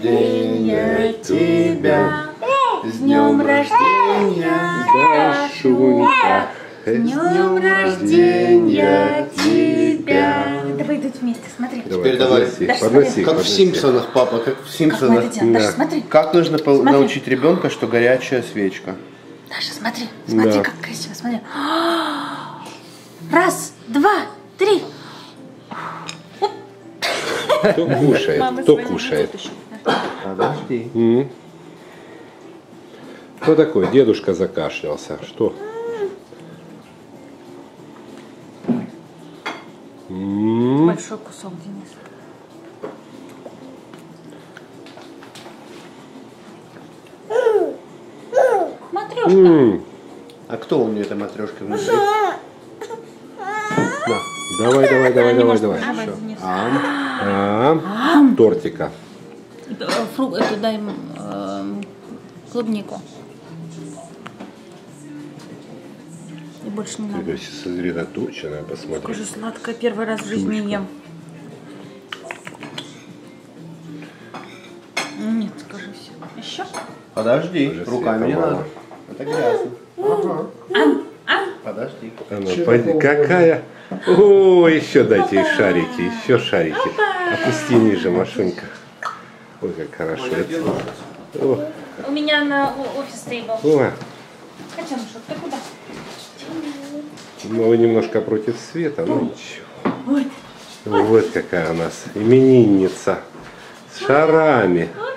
Рождения тебя, с днем рождения, Дашунька, с днем рождения тебя. Давай идут вместе, смотри. Теперь давай. Подноси, Как в Симпсонах, папа, как в Как мы Симпсонах. это делаем? Даша, смотри. Как нужно научить ребенка, что горячая свечка? Даша, смотри. Смотри, Да. как красиво, смотри. Раз, два, три. Кто кушает? Кто кушает? Подожди. Кто такой? Дедушка закашлялся. Что? Большой кусок, Денис. Матрешка. А кто у меня эта матрешка внутри? Давай. Давай, Денис. Тортика. Эту дай клубнику. И больше не надо. Сосредоточенная, посмотри. Какое же сладкое, первый раз в жизни ем. Нет, скажи все. Еще? Подожди, Уже руками не света мало. надо. Это грязно. Подожди. Какая? О, еще дайте ей шарики, еще шарики. Опусти ниже, Машунька. Ой, как хорошо. О, У меня на офис тейбл. о. Хотя, ну что, ты куда? Ну, вы немножко против света, ну ничего. Вот какая у нас именинница с шарами.